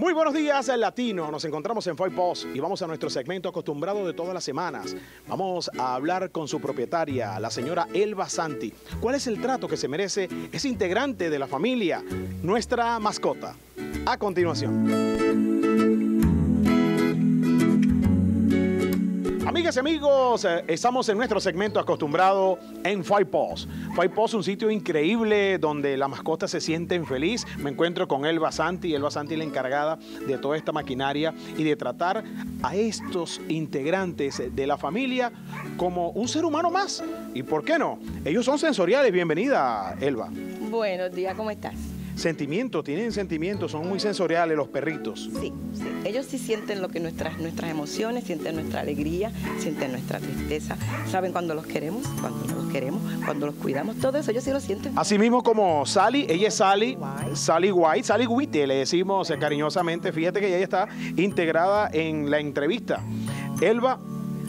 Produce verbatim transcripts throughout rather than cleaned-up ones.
Muy buenos días, el latino. Nos encontramos en Five Paws y vamos a nuestro segmento acostumbrado de todas las semanas. Vamos a hablar con su propietaria, la señora Elba Santi. ¿Cuál es el trato que se merece ese integrante de la familia, nuestra mascota? A continuación. Amigas y amigos, eh, estamos en nuestro segmento acostumbrado en Five Paws. Five Paws es un sitio increíble donde las mascotas se sienten feliz. Me encuentro con Elba Santi. Elba Santi es la encargada de toda esta maquinaria y de tratar a estos integrantes de la familia como un ser humano más. ¿Y por qué no? Ellos son sensoriales. Bienvenida, Elba. Buenos días, ¿cómo estás? Sentimientos, tienen sentimientos, son muy sensoriales los perritos. Sí, sí. Ellos sí sienten lo que nuestras, nuestras emociones, sienten nuestra alegría, sienten nuestra tristeza, saben cuando los queremos, cuando no los queremos, cuando los cuidamos, todo eso ellos sí lo sienten. Así mismo como Sally, ella es Sally, Sally White, Sally White, le decimos cariñosamente. Fíjate que ella está integrada en la entrevista. Elba,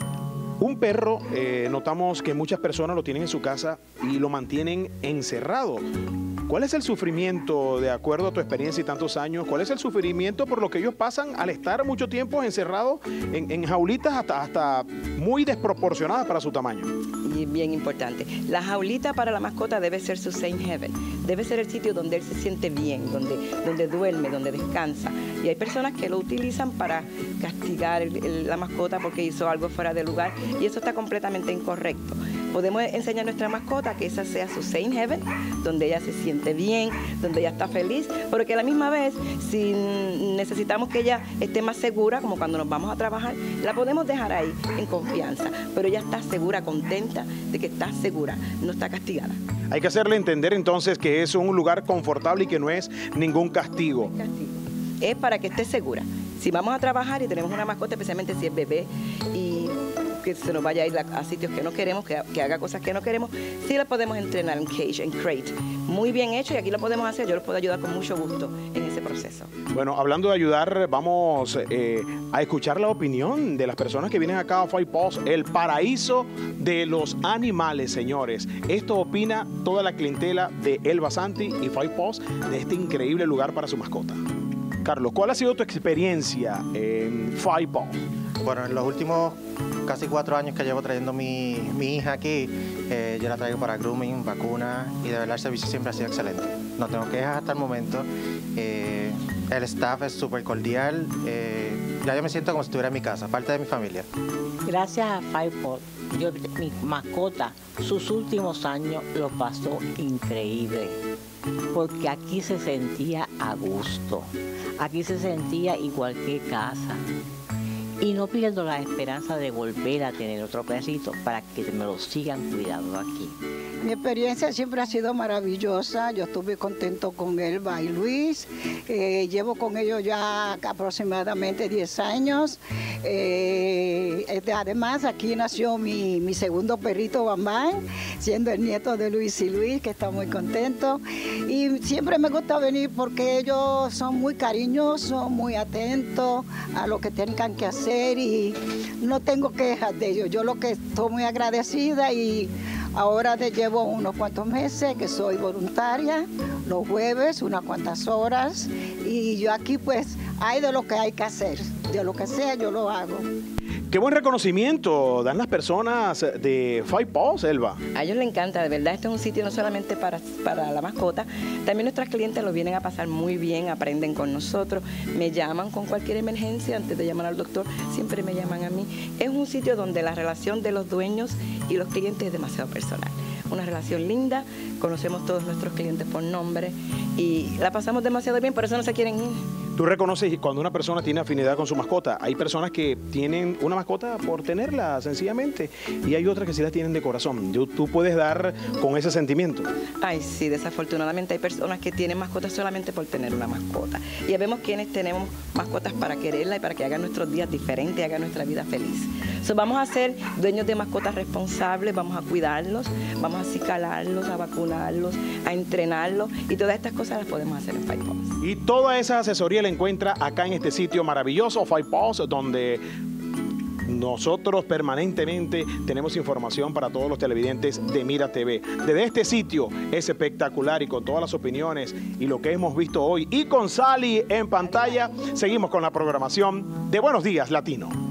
un perro, eh, notamos que muchas personas lo tienen en su casa y lo mantienen encerrado. ¿Cuál es el sufrimiento, de acuerdo a tu experiencia y tantos años, cuál es el sufrimiento por lo que ellos pasan al estar mucho tiempo encerrados en, en jaulitas hasta, hasta muy desproporcionadas para su tamaño? Y bien importante, la jaulita para la mascota debe ser su safe haven, debe ser el sitio donde él se siente bien, donde, donde duerme, donde descansa. Y hay personas que lo utilizan para castigar el, el, la mascota porque hizo algo fuera de lugar y eso está completamente incorrecto. Podemos enseñar a nuestra mascota que esa sea su safe haven, donde ella se siente bien, donde ella está feliz, pero que a la misma vez, si necesitamos que ella esté más segura, como cuando nos vamos a trabajar, la podemos dejar ahí en confianza, pero ella está segura, contenta de que está segura, no está castigada. Hay que hacerle entender entonces que es un lugar confortable y que no es ningún castigo. No es castigo. Es para que esté segura. Si vamos a trabajar y tenemos una mascota, especialmente si es bebé y que se nos vaya a ir a, a sitios que no queremos, que, que haga cosas que no queremos, sí la podemos entrenar en cage, en crate. Muy bien hecho y aquí lo podemos hacer. Yo los puedo ayudar con mucho gusto en ese proceso. Bueno, hablando de ayudar, vamos eh, a escuchar la opinión de las personas que vienen acá a Five Paws, el paraíso de los animales, señores. Esto opina toda la clientela de Elba Santi y Five Paws de este increíble lugar para su mascota. Carlos, ¿cuál ha sido tu experiencia en Five Paws? Bueno, en los últimos casi cuatro años que llevo trayendo mi, mi hija aquí, eh, yo la traigo para grooming, vacunas y de verdad el servicio siempre ha sido excelente. No tengo quejas hasta el momento. Eh, el staff es súper cordial. Eh, ya yo me siento como si estuviera en mi casa, parte de mi familia. Gracias a Five Paws, yo, mi mascota, sus últimos años lo pasó increíble, porque aquí se sentía a gusto, aquí se sentía igual que casa. Y no pierdo la esperanza de volver a tener otro perrito para que me lo sigan cuidando aquí. Mi experiencia siempre ha sido maravillosa. Yo estuve contento con Elba y Luis. Eh, llevo con ellos ya aproximadamente diez años. Eh, además, aquí nació mi, mi segundo perrito, Bambán, siendo el nieto de Luis y Luis, que está muy contento. Y siempre me gusta venir porque ellos son muy cariñosos, muy atentos a lo que tengan que hacer y no tengo quejas de ellos. Yo lo que estoy muy agradecida y ahora te llevo unos cuantos meses que soy voluntaria, los jueves, unas cuantas horas, y yo aquí pues hay de lo que hay que hacer, de lo que sea yo lo hago. Qué buen reconocimiento dan las personas de Five Paws, Elba. A ellos les encanta, de verdad, este es un sitio no solamente para, para la mascota, también nuestras clientes lo vienen a pasar muy bien, aprenden con nosotros, me llaman con cualquier emergencia, antes de llamar al doctor, siempre me llaman a mí. Es un sitio donde la relación de los dueños y los clientes es demasiado personal. Una relación linda, conocemos todos nuestros clientes por nombre y la pasamos demasiado bien, por eso no se quieren ir. Tú reconoces cuando una persona tiene afinidad con su mascota. Hay personas que tienen una mascota por tenerla, sencillamente, y hay otras que sí la tienen de corazón. Tú puedes dar con ese sentimiento. Ay, sí, desafortunadamente hay personas que tienen mascotas solamente por tener una mascota. Y ya vemos quienes tenemos mascotas para quererla y para que hagan nuestros días diferentes y hagan nuestra vida feliz. So, vamos a ser dueños de mascotas responsables, vamos a cuidarlos, vamos a acicalarlos, a vacunarlos, a entrenarlos y todas estas cosas las podemos hacer en Five Paws. Y toda esa asesoría la encuentra acá en este sitio maravilloso, Five Paws, donde nosotros permanentemente tenemos información para todos los televidentes de Mira T V. Desde este sitio es espectacular y con todas las opiniones y lo que hemos visto hoy y con Sally en pantalla, seguimos con la programación de Buenos Días Latino.